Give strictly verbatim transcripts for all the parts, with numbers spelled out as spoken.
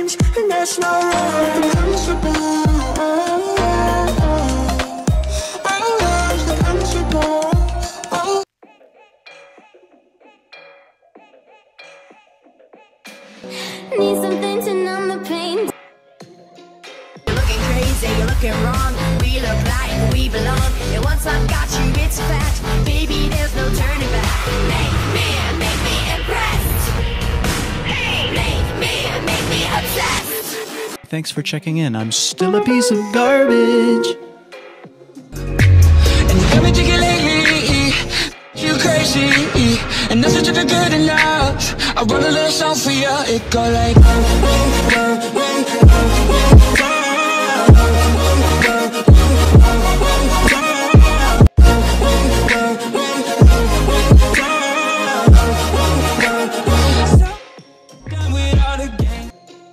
change, and that's not right. Principle. Need something to numb the pain. You're looking crazy, you're looking wrong. We look like we belong. And once I've got you, it's a fact. Baby, there's no turning back. Make me, make me impressed. Hey, make me, make me obsessed. Thanks for checking in. I'm still a piece of garbage. And you got me thinking lately, you crazy, and nothing to the good enough. I wrote a little song for you, it go like done with all the games.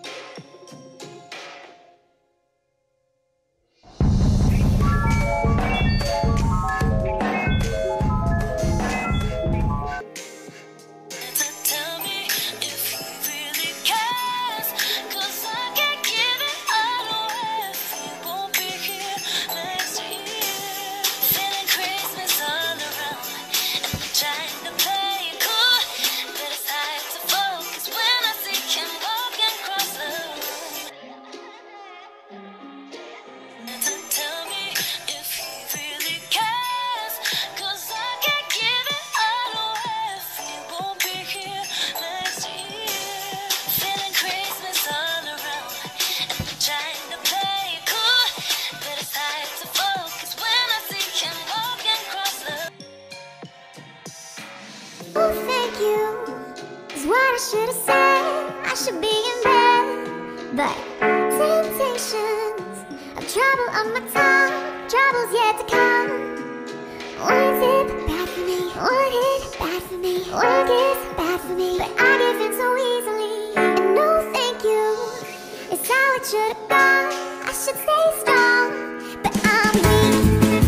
Oh, thank you is what I should have said. I should be in bed, but temptations of trouble on my tongue, trouble's yet to come. One tip bad for me, one hit bad for me, one kiss bad for me, but I give in so easily. And no thank you is how it should have gone. I should stay strong, but I'm weak.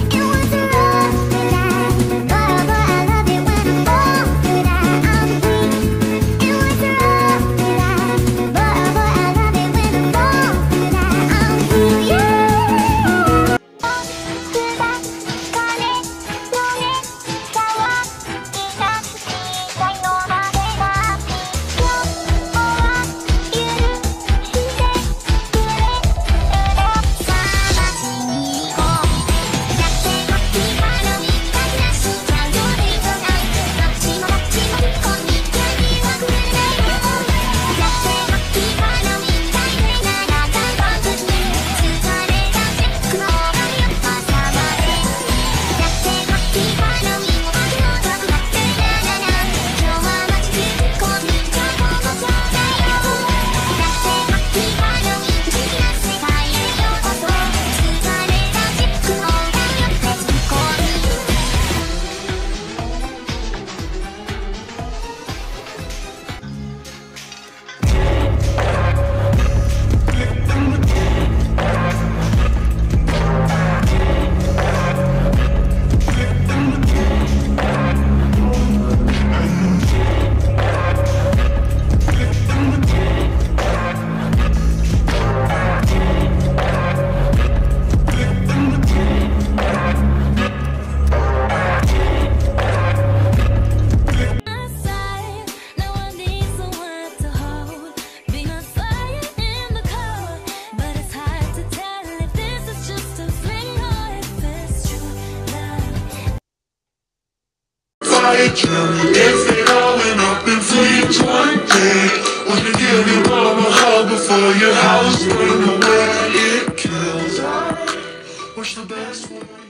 If it all went up in flames one day, would you give your mom a hug before your house burned away? It kills. I wish the best for you.